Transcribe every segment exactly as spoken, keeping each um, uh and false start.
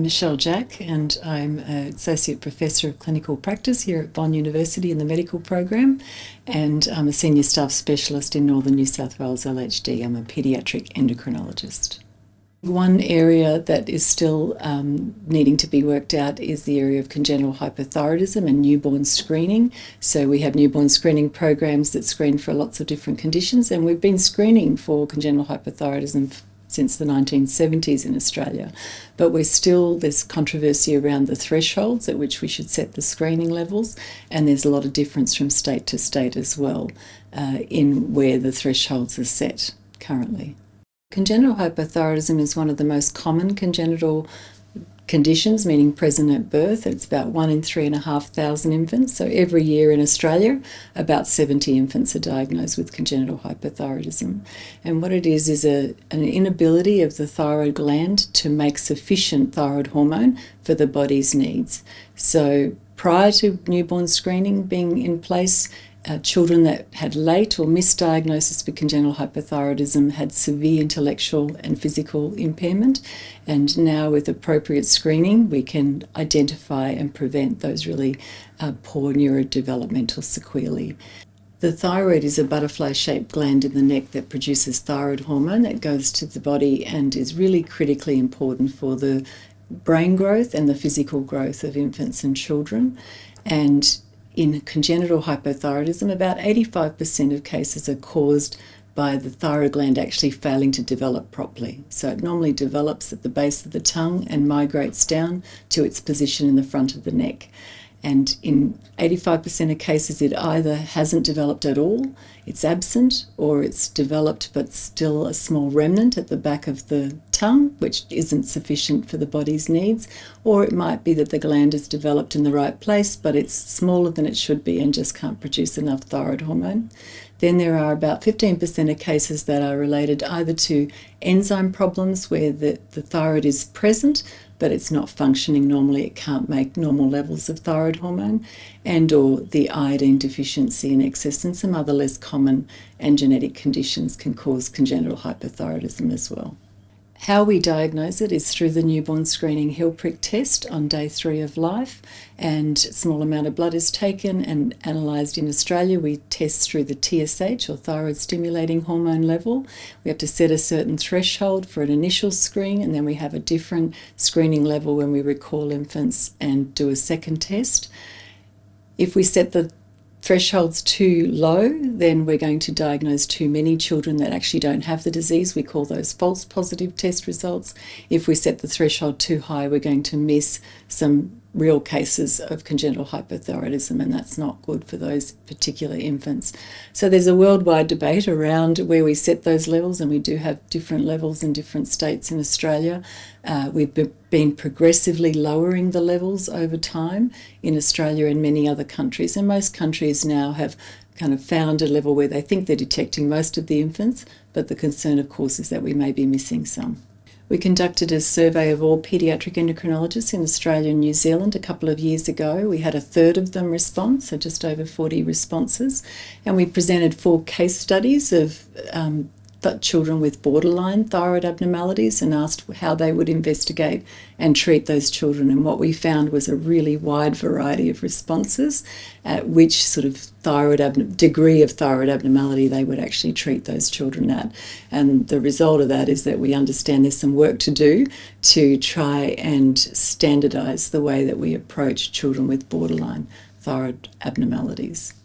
Michelle Jack, and I'm an Associate Professor of Clinical Practice here at Bond University in the medical program, and I'm a Senior Staff Specialist in Northern New South Wales L H D. I'm a Paediatric Endocrinologist. One area that is still um, needing to be worked out is the area of congenital hypothyroidism and newborn screening. So we have newborn screening programs that screen for lots of different conditions, and we've been screening for congenital hypothyroidism since the nineteen seventies in Australia. But we're still, there's controversy around the thresholds at which we should set the screening levels, and there's a lot of difference from state to state as well uh, in where the thresholds are set currently. Congenital hypothyroidism is one of the most common congenital conditions, meaning present at birth. It's about one in three and a half thousand infants. So every year in Australia, about seventy infants are diagnosed with congenital hypothyroidism. And what it is is a, an inability of the thyroid gland to make sufficient thyroid hormone for the body's needs. So prior to newborn screening being in place, Uh, children that had late or misdiagnosis with congenital hypothyroidism had severe intellectual and physical impairment, and now with appropriate screening we can identify and prevent those really uh, poor neurodevelopmental sequelae. The thyroid is a butterfly-shaped gland in the neck that produces thyroid hormone that goes to the body and is really critically important for the brain growth and the physical growth of infants and children. And in congenital hypothyroidism, about eighty-five percent of cases are caused by the thyroid gland actually failing to develop properly. So it normally develops at the base of the tongue and migrates down to its position in the front of the neck. And in eighty-five percent of cases, it either hasn't developed at all, it's absent, or it's developed but still a small remnant at the back of the tongue, which isn't sufficient for the body's needs, or it might be that the gland is developed in the right place, but it's smaller than it should be and just can't produce enough thyroid hormone. Then there are about fifteen percent of cases that are related either to enzyme problems where the, the thyroid is present, but it's not functioning normally, it can't make normal levels of thyroid hormone, and or the iodine deficiency in excess, and some other less common and genetic conditions can cause congenital hypothyroidism as well. How we diagnose it is through the newborn screening heel prick test on day three of life, and a small amount of blood is taken and analysed. In Australia. We test through the T S H, or thyroid stimulating hormone level. We have to set a certain threshold for an initial screen, and then we have a different screening level when we recall infants and do a second test. If we set the threshold's too low, then we're going to diagnose too many children that actually don't have the disease. We call those false positive test results. If we set the threshold too high, we're going to miss some real cases of congenital hypothyroidism, and that's not good for those particular infants. So there's a worldwide debate around where we set those levels, and we do have different levels in different states in Australia. Uh, we've been progressively lowering the levels over time in Australia and many other countries, and most countries now have kind of found a level where they think they're detecting most of the infants, but the concern of course is that we may be missing some. We conducted a survey of all paediatric endocrinologists in Australia and New Zealand a couple of years ago. We had a third of them respond, so just over forty responses, and we presented four case studies of um, children with borderline thyroid abnormalities and asked how they would investigate and treat those children. And what we found was a really wide variety of responses at which sort of thyroid degree of thyroid abnormality they would actually treat those children at. And the result of that is that we understand there's some work to do to try and standardise the way that we approach children with borderline thyroid abnormalities.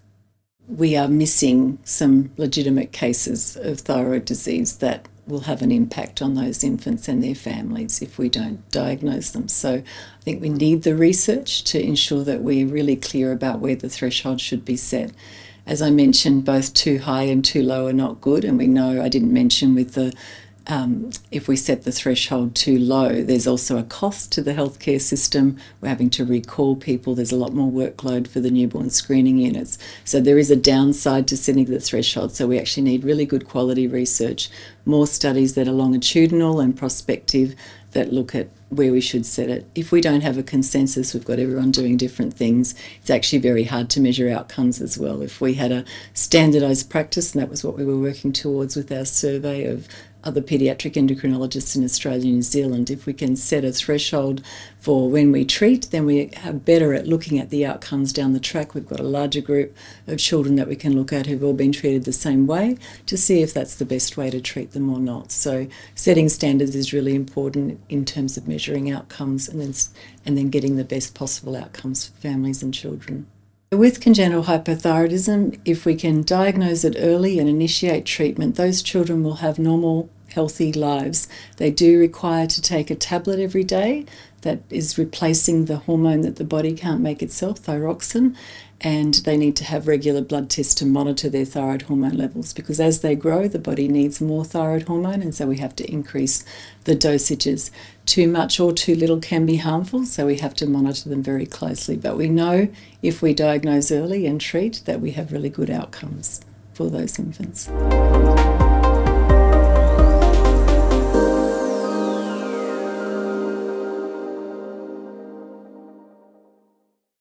We are missing some legitimate cases of thyroid disease that will have an impact on those infants and their families if we don't diagnose them. So I think we need the research to ensure that we're really clear about where the threshold should be set. As I mentioned, both too high and too low are not good, and we know, I didn't mention with the Um, if we set the threshold too low, there's also a cost to the healthcare system. We're having to recall people. There's a lot more workload for the newborn screening units. So there is a downside to setting the threshold. So we actually need really good quality research, more studies that are longitudinal and prospective that look at where we should set it. If we don't have a consensus, we've got everyone doing different things, it's actually very hard to measure outcomes as well. If we had a standardised practice, and that was what we were working towards with our survey of other paediatric endocrinologists in Australia and New Zealand. If we can set a threshold for when we treat, then we are better at looking at the outcomes down the track. We've got a larger group of children that we can look at who've all been treated the same way to see if that's the best way to treat them or not. So setting standards is really important in terms of measuring outcomes and then, and then getting the best possible outcomes for families and children. With congenital hypothyroidism, if we can diagnose it early and initiate treatment, those children will have normal, healthy lives. They do require to take a tablet every day that is replacing the hormone that the body can't make itself, thyroxine, and they need to have regular blood tests to monitor their thyroid hormone levels, because as they grow, the body needs more thyroid hormone, and so we have to increase the dosages. Too much or too little can be harmful, so we have to monitor them very closely. But we know if we diagnose early and treat that we have really good outcomes for those infants.